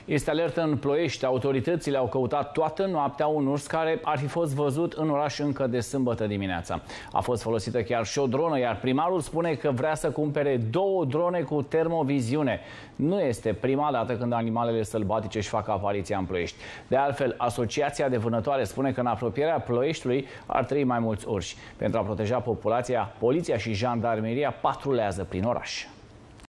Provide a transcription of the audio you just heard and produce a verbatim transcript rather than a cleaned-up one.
Este alertă în Ploiești. Autoritățile au căutat toată noaptea un urs care ar fi fost văzut în oraș încă de sâmbătă dimineața. A fost folosită chiar și o dronă, iar primarul spune că vrea să cumpere două drone cu termoviziune. Nu este prima dată când animalele sălbatice își fac apariția în Ploiești. De altfel, Asociația de Vânătoare spune că în apropierea Ploieștiului ar trăi mai mulți urși. Pentru a proteja populația, poliția și jandarmeria patrulează prin oraș.